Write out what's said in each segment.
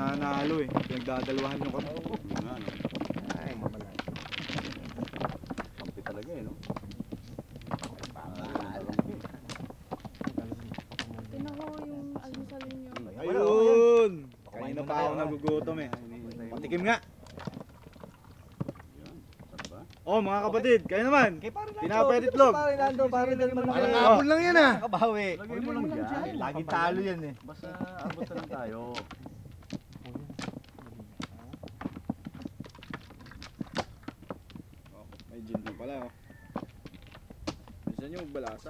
nanalo eh. Pinagdadalawahan nyo kami. Ay, mamala. Kampi talaga eh, no? Tinaho yung almusal niyo. Ayun! Kanina pa ako nagugutom eh. Patikim nga! Oh mga kapatid, kayo naman! Pinapet itlog! Parang Nakakapon lang yan ah. Kabawi. Lagay mo lang dyan. Laging talo yan eh. Basta abot na lang tayo. May gin na pala oh. Bisa nyo magbalasa.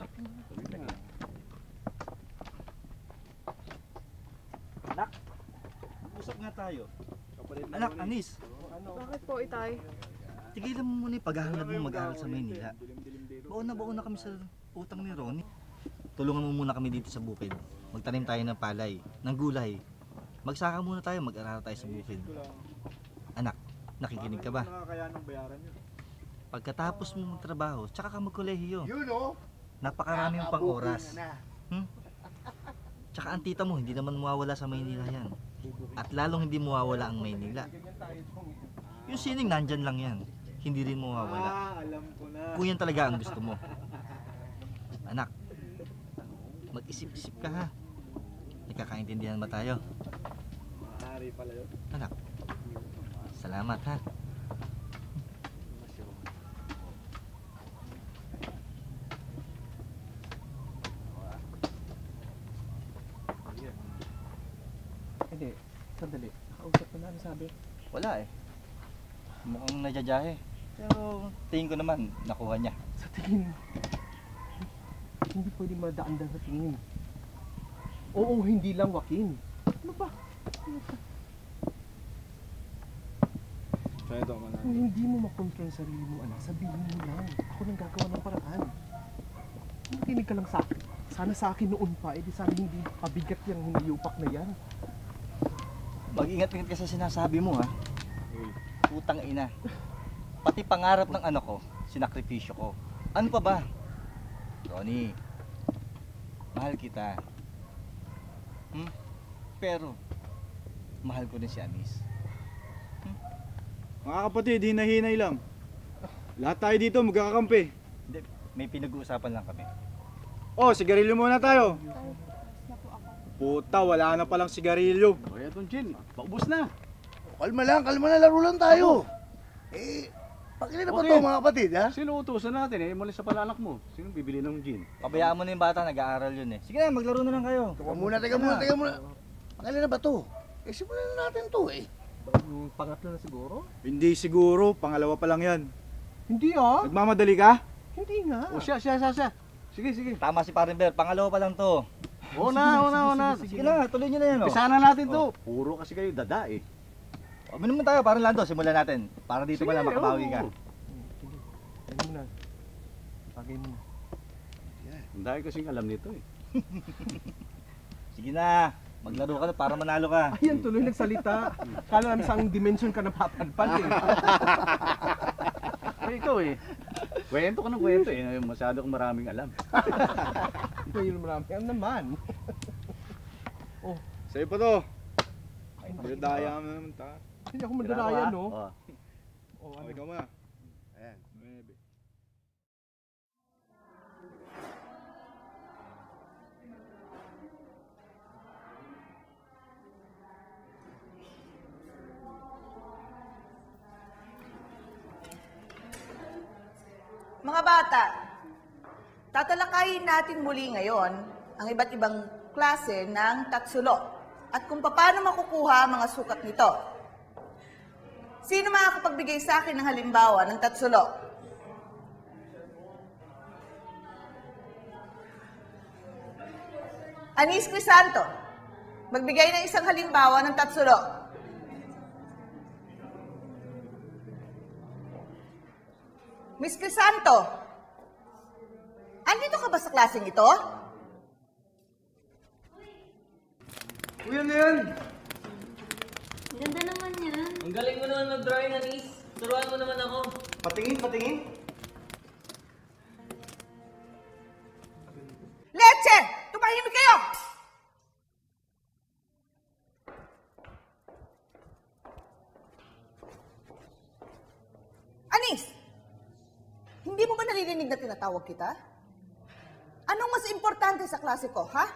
Anak, usap nga tayo. Anak, Anis. Bakit po, Itay? Tigilan mo muna yung paghahangad mo mag-aaral sa Maynila. Baon na kami sa utang ni Ronnie. Tulungan mo muna kami dito sa bukid. Magtanim tayo ng palay, ng gulay. Magsaka muna tayo, mag-aral tayo sa bukid. Anak, nakikinig ka ba? Nakakayanong bayaran nyo. Pagkatapos mo magtrabaho, tsaka ka magkolehiyo. Yun o. Napakarami yung pang oras. Tsaka ang tita mo, hindi naman mawawala sa Maynila yan. At lalong hindi mawawala ang Maynila. Yung sining nandyan lang yan. Hindi rin mawawala. Alam ko na. Kung yan talaga ang gusto mo. Anak, mag-isip-isip ka ha. Nagkakaintindihan ba tayo? Maaari pala yun. Anak, salamat ha. Hindi, sandali. Nakausap ko na, ano sabi? Wala eh. Mukhang nadyajahe. Pero tingin ko naman, nakuha niya. Sa tingin, hindi pwede madaan-daan sa tingin. Oo, hindi lang Joaquin. Ano ba? So ito, manalo. Kung hindi mo makontrol ang sarili mo, anak, sabihin mo lang. Ako nang gagawa ng paraan. Makinig ka lang sa akin. Sana sa akin noon pa, edi sana hindi pabigat yung hinayupak na yan. Mag-ingat-ingat ka sa sinasabi mo ha. Putang ina. Pati pangarap ng anak ko, sinakripisyo ko. Ano pa ba? Ronnie, mahal kita. Pero, mahal ko din si Anis. Mga kapatid, hinahinay lang. Lahat tayo dito magkakampi. Hindi, may pinag-uusapan lang kami. Oh, sigarilyo muna tayo. Puta, wala na palang sigarilyo. Kaya itong gin, paubos na. Kalma lang, laro lang tayo. Eh, pakilala na ba ito mga kapatid ha? Sino utusan natin eh? Muli sa pala anak mo. Sino bibili ng gin? Pabayaan mo na yung bata, nag-aaral yun eh. Sige na, maglaro na lang kayo. Teka muna. Pakilala na ba ito? Eh, simulan na natin ito eh. Pangatlo na siguro? Hindi siguro, pangalawa pa lang yan. Hindi ah. Nagmamadali ka? Hindi nga. O siya. Sige. Tama si Parin Bear, pangalawa pa lang to. Una. Sige na, tuloy nyo na yan. Umpisa na natin to. Puro kasi kayo dada eh. Minum tayo, parang Lando, simulan natin. Para dito Sige, pala makabawi ka. Ano mo na? Pagay mo. Ang dahil kasing alam nito eh. Sige na, maglaro ka na para manalo ka. Ayan, tuloy nagsalita. Kala namin sa dimension ka napapadpad eh. Ay, ikaw eh. Kwento ka ng kwento eh. Masyado kang maraming alam. Ito yun marami. Ano naman? Sa'yo pa to. Ay, Daya mo naman ta. hindi ako madalaya no? Oh. Oh, Okay, ikaw muna. Ayan. 9. Mga bata, tatalakayin natin muli ngayon ang iba't ibang klase ng tatsulo at kung paano makukuha ang mga sukat nito. Sino makakapagbigay sa akin ng halimbawa ng tatsulo? Anis Crisanto, magbigay ng isang halimbawa ng tatsulo. Miss Crisanto, andito ka ba sa klaseng ito? Uy, ano yan? Ganda naman yan. Ang galing mo naman mag-drawing, Anis. Turuan mo naman ako. Patingin. Leche! Tumahimik kayo! naririnig na tinatawag kita? Anong mas importante sa klase ko, ha?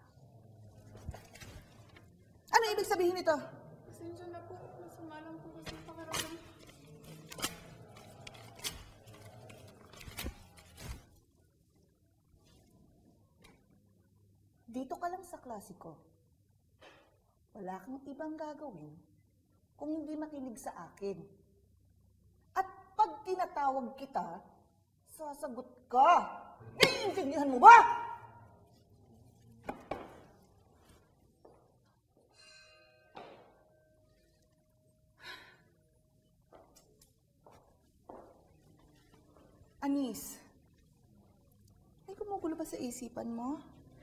Ano ibig sabihin nito? Pasensya na po. Masama lang po kasi pakiramdam. Dito ka lang sa klase ko. Wala kang ibang gagawin kung hindi makinig sa akin. At pag tinatawag kita, sasagot ka. Naiintindihan mo ba? Anis, may gumugulo ba sa isipan mo?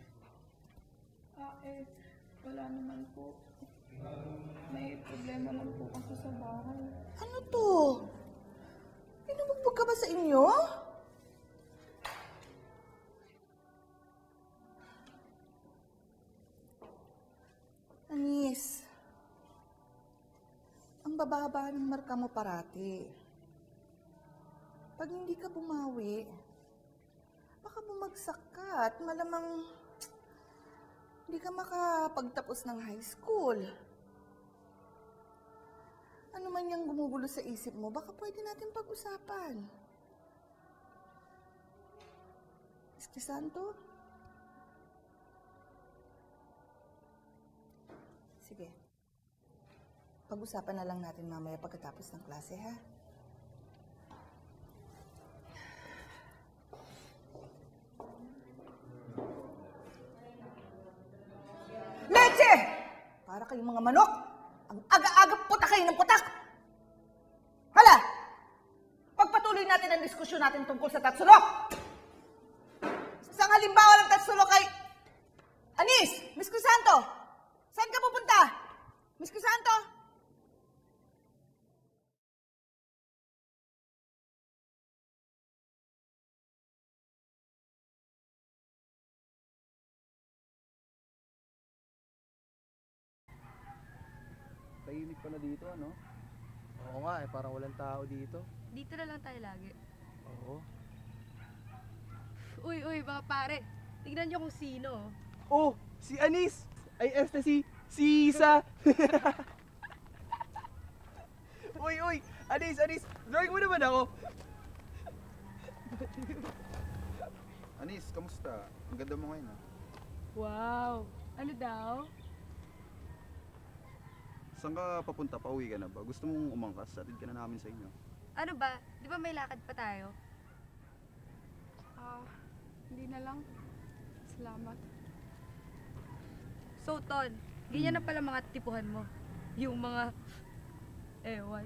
Wala naman po. May problema lang po kasi sa bahay. Ano to? Pinubugbog ka ba sa inyo? Anis, ang bababa ng marka mo parati. Pag hindi ka bumawi, baka bumagsak ka at malamang hindi ka makapagtapos ng high school. Ano man yung gumugulo sa isip mo, baka pwede natin pag-usapan. Mr. Santo? Sige. Pag-usapan na lang natin mamaya pagkatapos ng klase, ha? Leche! Para kayong mga manok, ang aga-aga putak kayo ng putak. Hala! Pagpatuloy natin ang diskusyon natin tungkol sa Tatsulok. Isang halimbawa ng Tatsulok kay Anis, Miss Crisanto. Saan ka pupunta? Miss Crisanto? Tahimik pa na dito, ano? Oo nga, parang walang tao dito. Dito na lang tayo lagi. Oo. Uy, mga pare. Tignan niyo kung sino. Oh, si Anis! Ay, si Isa! Uy, Anis! Drawing mo naman ako! Anis, kamusta? Ang ganda mo ngayon, ah. Wow. Ano daw? Saan ka papunta? Pauwi ka na ba? Gusto mong umangkas? Atid ka na namin sa inyo. Ano ba? Di ba may lakad pa tayo? Hindi na lang. Salamat. So, Ton, ganyan na pala mga tipuhan mo. Yung mga... ewan.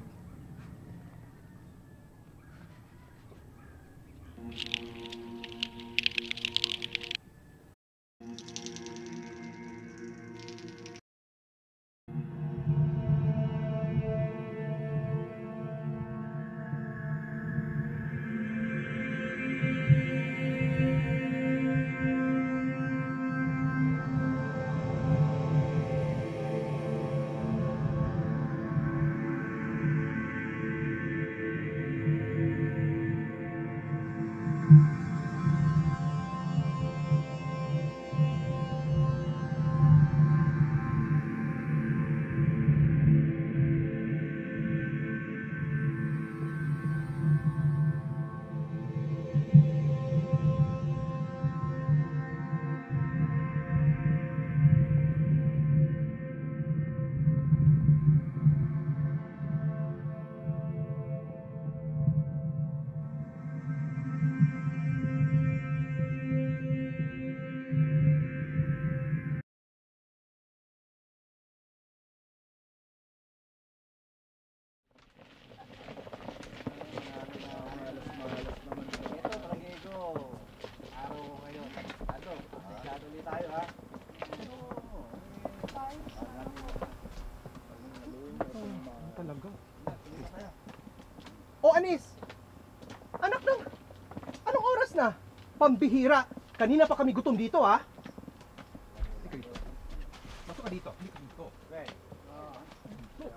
Talaga? Oh, Anis! Anak ng... Anong oras na? Pambihira! Kanina pa kami gutom dito, ha? Halika dito. Masok ka dito. Halika dito.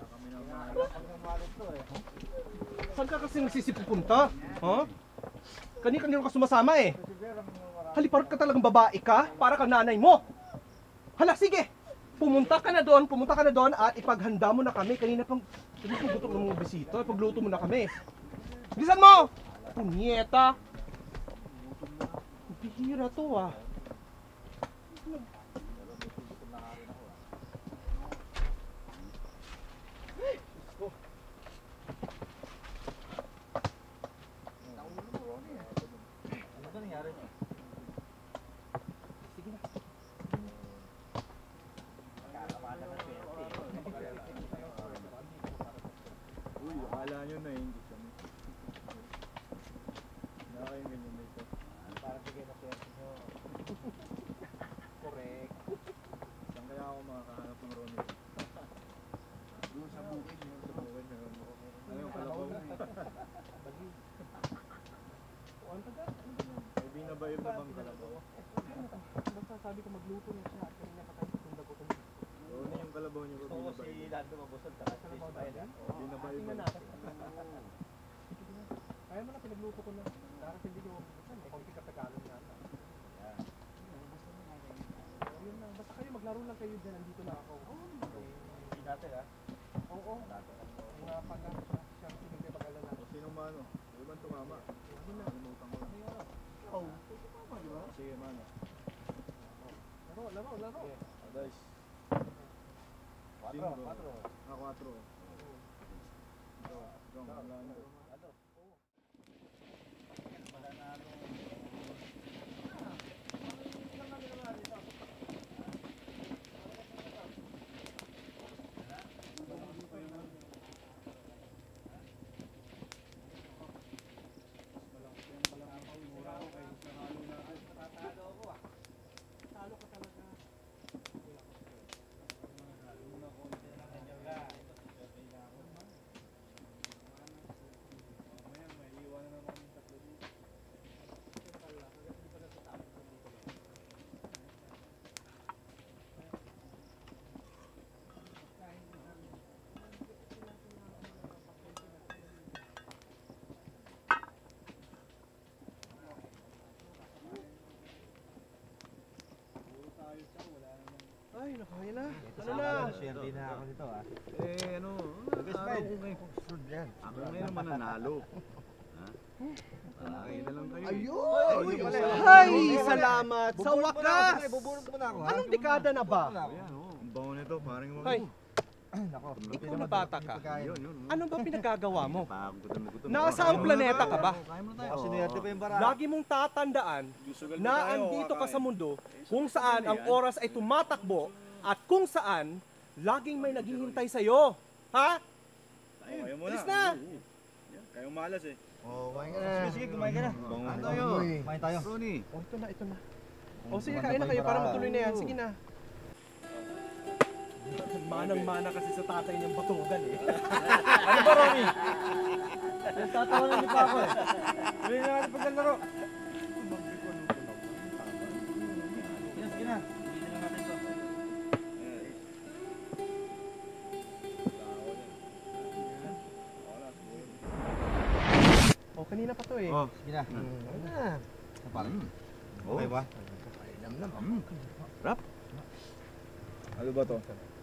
Saan ka kasi nagsisipupunta? Ha? Kani-kanino ka sumasama eh. Haliparot ka talagang babae ka para ka nanay mo. Hala, sige. Pumunta ka na doon at ipaghanda mo na kami. Kanina pang gutom ng mga bisita. Ipagluto mo na kami. Bilisan mo! Punyeta! Bihira to ah. Uy, akala nyo na hindi kami. Nakakain ganyan na ito. Parang bigay na swerte nyo. Correct. Saan kaya ako makakahanap ng Ronnie? Doon sa bukid nyo. Sa bukid nyo. Ano yung kalabaw? May binabayad na bang kalabaw? Basta sabi ko magluto na siya at kanina pa tayo itong dagutan. Ronnie yung kalabaw nyo. Oo, si Lando mabusog ka. Binabayad Tingnan na. natin. Kaya mo na pinagluto ko na. Daras hindi ko mabubusan. Konti katagalan na. Yun na. Basta kayo maglaro lang kayo dyan. Andito na ako. Hindi natin ha. Oo. Nga pala siya hindi kayo mag-alala. O sinong mano? Di ba tumama? Nalimutan ko lang. Oo. Sige mano. Laro. Adais. 4. 4. Ah, 4. Ay, nakaya na. Ano na? Swerte na ako nito ha. Eh, ano? Araw ko ngayon. Ako ngayon naman nanalo. Ha? Nakakita lang kayo. Ay, salamat. Sa wakas. Bubulong mo na ako ha. Anong dekada na ba? Ayan, oh. Ang bango nito. Parang mo. Ay, ikaw na bata ka. Yun. Ano ba pinagagawa mo? Gutom na gutom. Nasaang planeta ka ba? Kaya mo na tayo. Kasi sinerte pa yung bara. Lagi mong tatandaan na andito ka sa mundo kung saan ang oras ay tumatakbo at kung saan laging may naghihintay sa'yo. Ha? Kaya mo na. Alis na! Kayong malas eh. Oh, kumain ka na. Sige, kumain ka na. Ano tayo? Kumain tayo. Ronnie. Oh, ito na. O sige, kain na kayo para matuloy na yan. Sige na. Manang-mana kasi sa tatay niyang batugan eh. Ano ba, Ronnie? Tatawanan niyo pa ako eh. Tuloy na natin paglalaro. Sige na. Hindi na natin ito. Oh, kanina pa to eh. Oh. Sige na. Ano na? Okay ba? Rap. Ano ba to?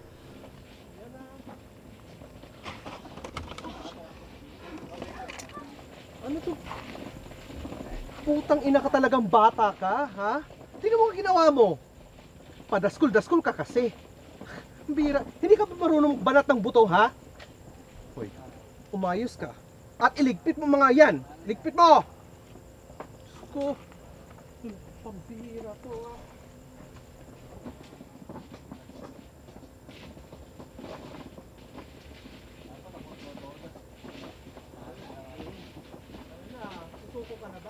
Ano to? Putang ina ka talagang bata ka, ha? Tingnan mo ang ginawa mo. Padaskul-daskul ka kasi. Bira, hindi ka pa marunong banat ng buto, ha? Hoy, umayos ka. At iligpit mo mga yan. Iligpit mo! Ko, pambira to, ha? Susuko ka na ba?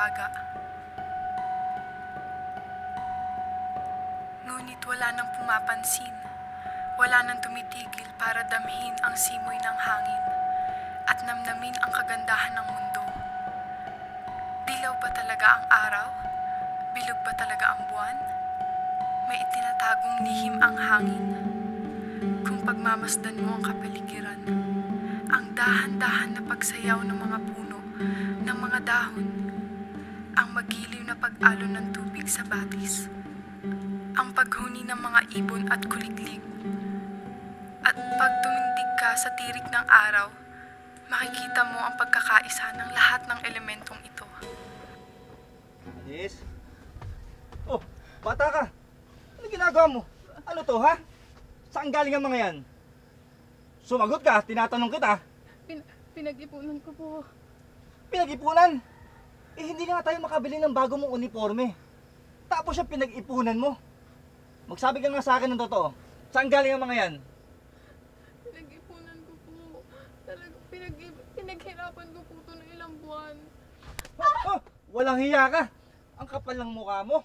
hiwaga. Ngunit wala nang pumapansin, wala nang tumitigil para damhin ang simoy ng hangin at namnamin ang kagandahan ng mundo. Dilaw ba talaga ang araw? Bilog ba talaga ang buwan? May itinatagong lihim ang hangin. Kung pagmamasdan mo ang kapaligiran, ang dahan-dahan na pagsayaw ng mga puno, ng mga dahon, ang magiliw na pag-alon ng tubig sa batis, ang paghuni ng mga ibon at kuliglig, at pag tumindig ka sa tirik ng araw, makikita mo ang pagkakaisa ng lahat ng elementong ito. Anis? Oh, bata ka! Ano ginagawa mo? Ano to, ha? Saan galing ang mga yan? Sumagot ka, tinatanong kita. Pinag-ipunan ko po. Pinag-ipunan? Eh, hindi nga tayo makabili ng bago mong uniforme. Tapos siya pinag-ipunan mo. Magsabi ka nga sa akin ng totoo. Saan galing ang mga yan? Pinag-ipunan ko po. Talagang pinaghirapan ko po ito ng ilang buwan. Oh, walang hiya ka. Ang kapal ng mukha mo.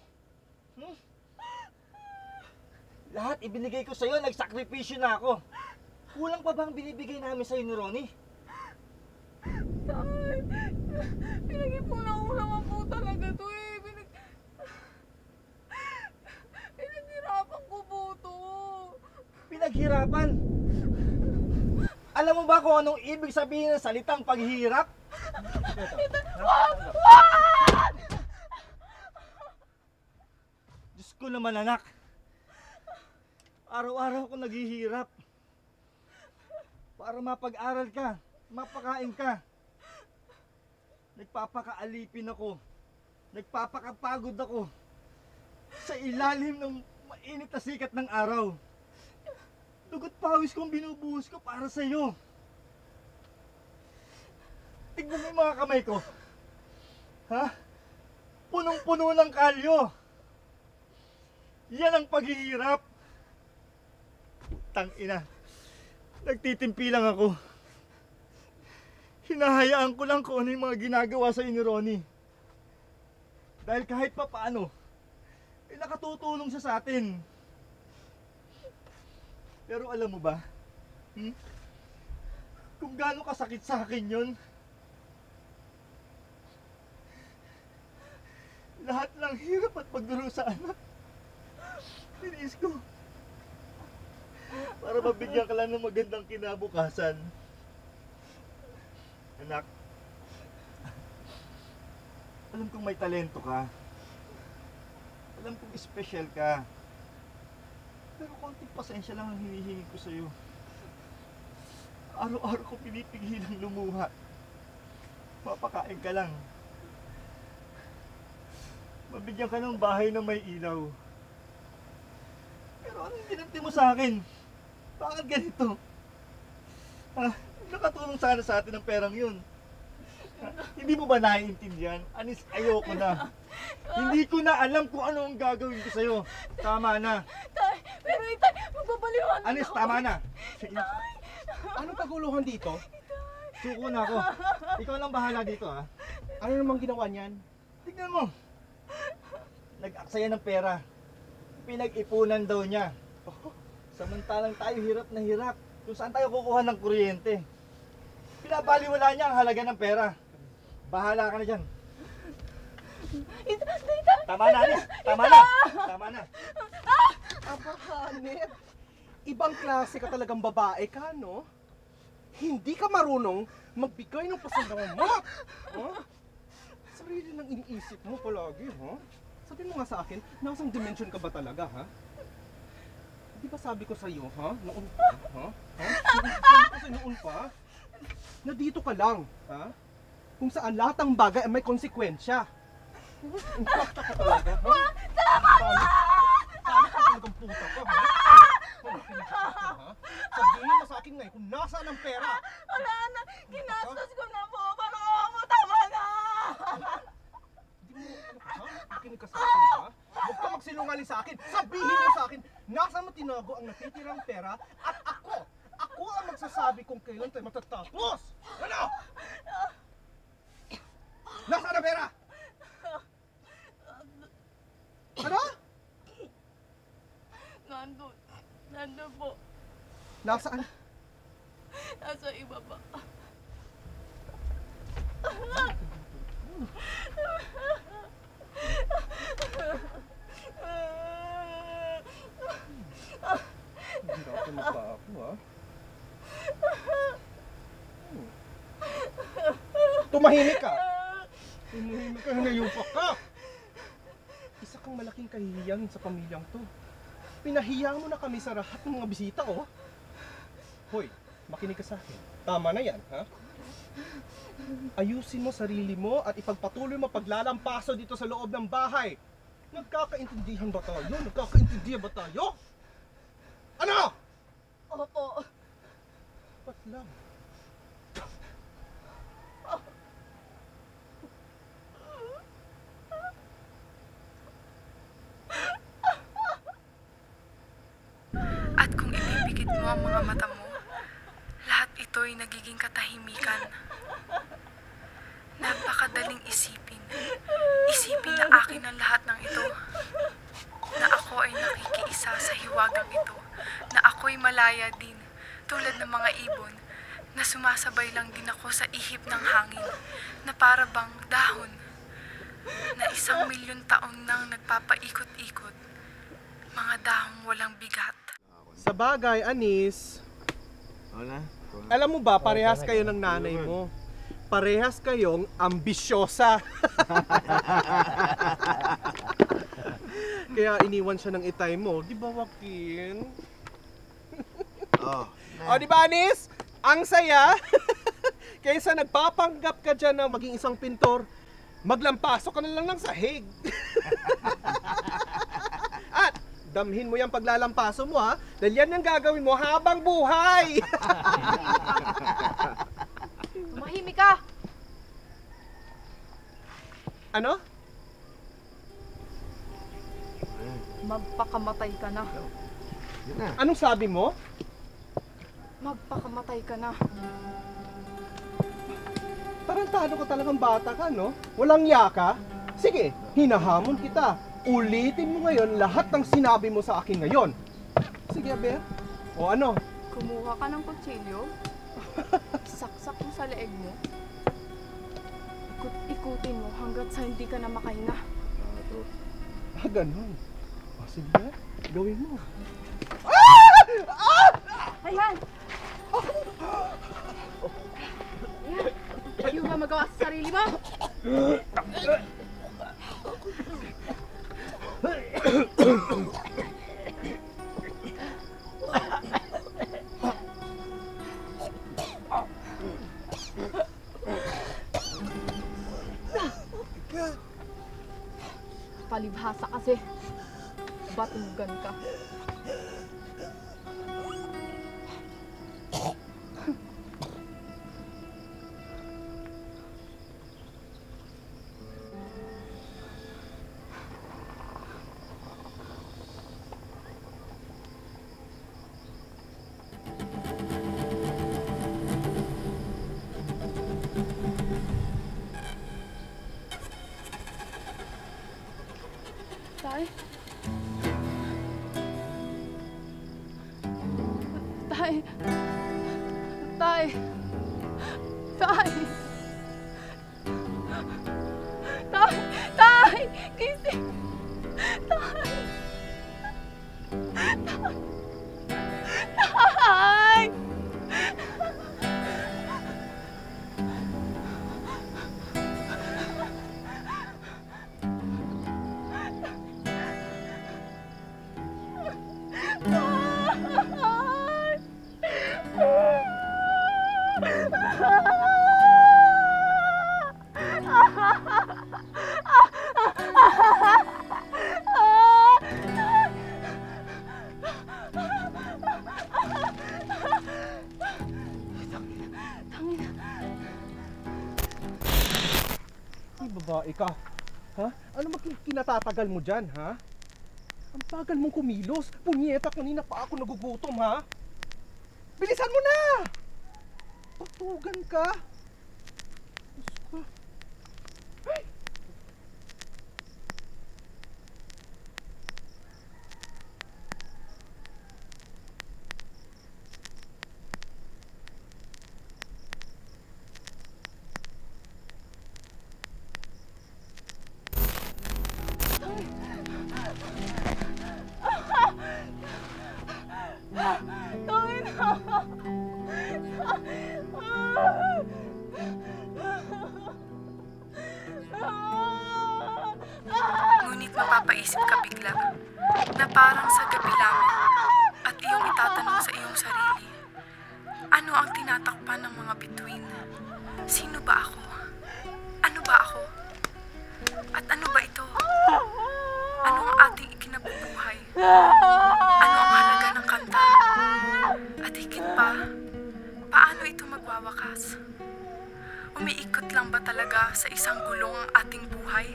Lahat ibinigay ko sa'yo, nagsakripisyo na ako. Kulang pa bang binibigay namin sa'yo ni Ronnie? Tay, pinag-ipunan ko naman po talaga ito eh. Pinaghirapan ko po ito. Pinaghirapan? Alam mo ba kung anong ibig sabihin ng salitang paghihirap? Diyos ko naman, anak. Araw-araw ko naghihirap. Para mapag-aral ka, mapakain ka. Nagpapakaalipin ako. Nagpapakapagod ako. Sa ilalim ng mainit na sikat ng araw. Dugot pawis kong binubuhos ko para sa iyo. Tignan mo yung mga kamay ko. Ha? Punong-puno ng kalyo. Yan ang paghihirap. Tangina. Nagtitimpi lang ako. Hinahayaan ko lang kung ano yung mga ginagawa sa ni Ronnie. Dahil kahit pa paano, eh nakatutulong siya sa atin. Pero alam mo ba, kung gaano kasakit sa akin yun, lahat ng hirap at pagdurusa, anak, tiniis ko. Para mabigyan ka lang ng magandang kinabukasan. Anak, alam kong may talento ka. Alam kong special ka. Pero konting pasensya lang ang hinihingi ko sa'yo. Araw-araw ko pinipigilang lumuha. Mapakain ka lang. Mabigyan ka ng bahay na may ilaw. Pero anong ginanti mo sa akin? Bakit ganito? Nakatulong sana sa atin ang perang yun. Hindi mo ba naiintindihan? Anis, ayoko na. Hindi ko na alam kung ano ang gagawin ko sa'yo. Tama na. Tay, pero itay, magbabaliwan Anis, tama na. Anong kaguluhan dito? Suko na ako. Ikaw lang bahala dito, ha? Ano namang ginawa niyan? Tignan mo. Nag-aksaya ng pera. Pinag-ipunan daw niya. Samantalang tayo hirap na hirap. Kung saan tayo kukuha ng kuryente. Pinabaliwala niya ang halaga ng pera. Bahala ka na dyan. Tama na, Anis. Tama na. Tama na. Aba, Hanep. Ibang klase ka talagang babae ka, no? Hindi ka marunong magbigay ng pasandang mo. Huh? Sarili lang iniisip mo palagi, ha? Sabi mo nga sa akin, nasang dimension ka ba talaga, ha? Di ba sabi ko sa'yo, ha? Noon pa, ha? Sabi ko sa'yo noon pa, na dito ka lang, ha? Kung saan lahat ng bagay ay may konsekwensya. Impacta ka talaga, ha? Tama na! Paano ka talagang puta ka, ha? Sabihin mo sa akin ngayon kung nasaan ang pera. Wala na, ginastos ko na po. Parang mo, tama na! Hindi mo, ha? Makinig ka sa akin, ha? Huwag ka magsinungaling sa akin. Sabihin mo sa akin, nasaan mo tinago ang natitirang pera at ako ang magsasabi kung kailan tayo matatapos. Ano? Nasaan ang pera? Nasaan? Nasa ibaba. Hirapan mo pa ako, ha? Tumahimik ka! Tumahimik ka, nayupak ka! Isa kang malaking kahihiyan sa pamilyang to. Pinahiya mo na kami sa lahat ng mga bisita, oh. Hoy, makinig ka sa akin. Tama na yan, ha? Ayusin mo sarili mo at ipagpatuloy mo paglalampaso dito sa loob ng bahay. Nagkakaintindihan ba tayo? Nagkakaintindihan ba tayo? Ano? Opo. Ba't lang? At kung ipipikit mo ang mga mata mo, lahat ito'y nagiging katahimikan. Napakadaling isipin. Isipin na akin ang lahat ng ito. Na ako ay nakikiisa sa hiwagang ito. Na ako'y malaya din, tulad ng mga ibon, na sumasabay lang din ako sa ihip ng hangin, na para bang dahon, na 1,000,000 taon nang nagpapaikot-ikot, mga dahong walang bigat. Sa bagay, Anis, Wala. alam mo ba, parehas kayo ng nanay mo. Parehas kayong ambisyosa. Kaya iniwan siya ng itay mo. Di ba, Joaquin? Oh. O, di ba, Anis? Ang saya! Kaysa nagpapanggap ka dyan na maging isang pintor, maglampaso ka na lang ng sahig. At, damhin mo yung paglalampaso mo, ha? Dahil yan yung gagawin mo habang buhay! Tumahimik ka! Ano? Magpakamatay ka na. Anong sabi mo? Magpakamatay ka na. Tarantado ka talagang bata ka, no? Walang yaka? Sige, hinahamon kita. Ulitin mo ngayon lahat ng sinabi mo sa akin ngayon. Sige, Aber. O ano? Kumuha ka ng kutsilyo. Saksak mo sa leeg mo. Ikut-ikutin mo hanggat sa hindi ka na makahinga. Ganun. O sige, gawin mo. Ayan! Ayaw ba magawa sa sarili mo? Palibhasa kasi. Batugan ka. Tay? Tay? Tay? Tay? Tay? Tay? Gising! Tay? Tay? Ay, babae ka. Ha? Ano kinatatagal mo dyan, ha? Ang bagal mong kumilos. Punyeta, kanina pa ako nagugutom, ha? Bilisan mo na! Tutugan ka. Diyos ko. Ay! Ngunit mapapaisip ka bigla na parang sa gabi lamang at iyong itatanong sa iyong sarili, ano ang tinatakpan ng mga bituin? Sino ba ako? Ano ba ako? At ano ba ito? Ano ang ating ikinabubuhay? Ano ang halaga ng kanta? At higit pa, paano ito magwawakas? Umiikot lang ba talaga sa isang gulong ang ating buhay?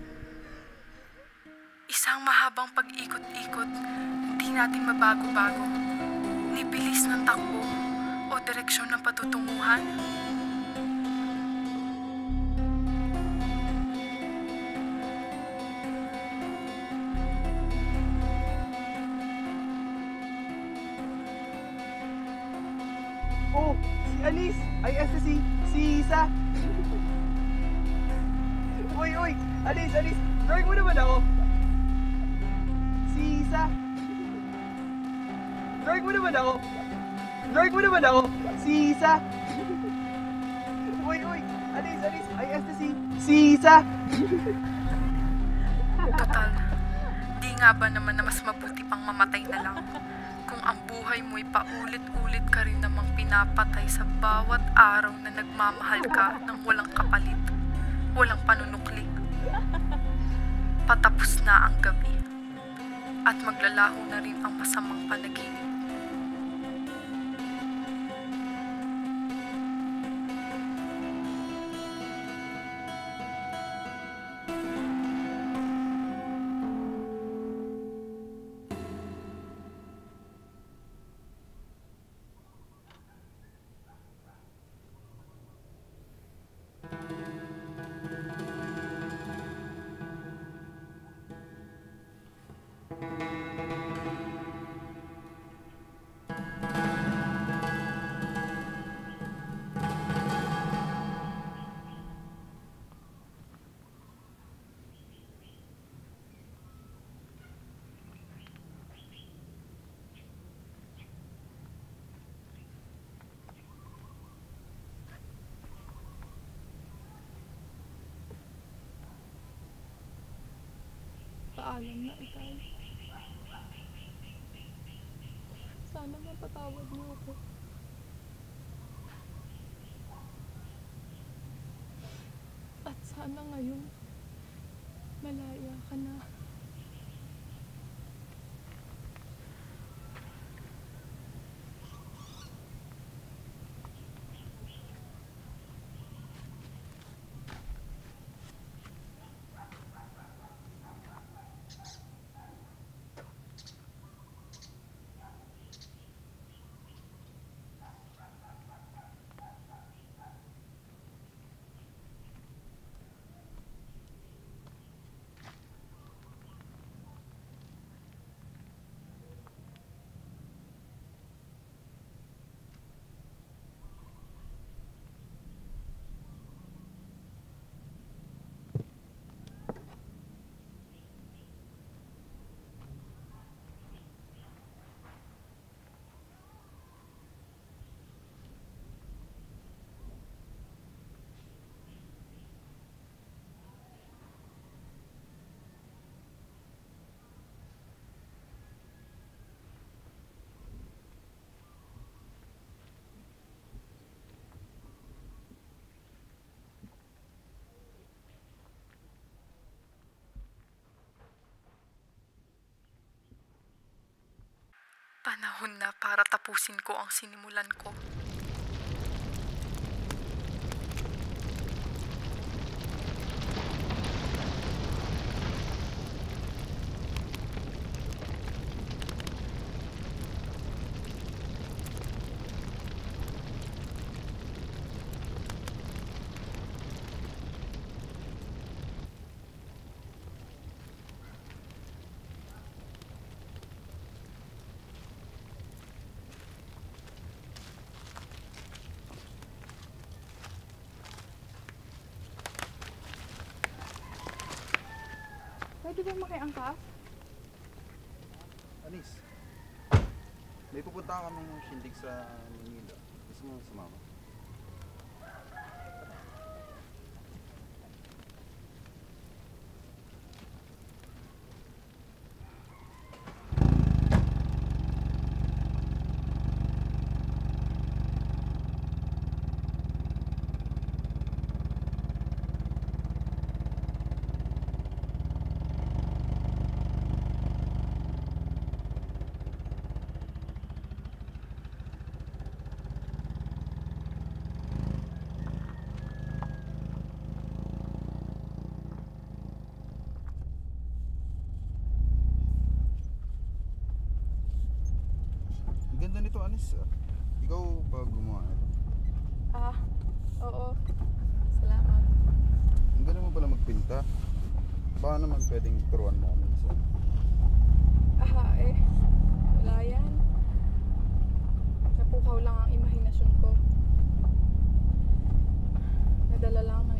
Isang mahabang pag-ikot-ikot, hindi natin mabago-bago, ni bilis ng takbo o direksyon ng patutunguhan. Oh, si Alice! Ay, si Isa! Uy! Alice! Drawing mo naman ako! Si Isa! Drawing mo naman ako! Si Isa! Uy! Alice! Ay, si Isa! Total, di nga ba naman na mas mabuti pang mamatay na lang kung ang buhay mo'y paulit-ulit ka rin namang pinapatay sa bawat araw na nagmamahal ka ng walang kapalit, walang panunuklik. Patapos na ang gabi at maglalaho na rin ang masamang panaginip. Paalam na, Itay. Sana mapatawad niyo ako. At sana ngayon, malaya ka na. Panahon na para tapusin ko ang sinimulan ko. Pwede ba makiangkas? Anis, may pupunta kaming shindig sa Manila. Gusto mo sumama? ito, Anis. Ikaw ba gumawa nito? Oo. Salamat. Ang galing mo pala magpinta. Baka naman pwedeng turuan mo kami isa. Wala yan. Napukaw lang ang imahinasyon ko. Nadala lang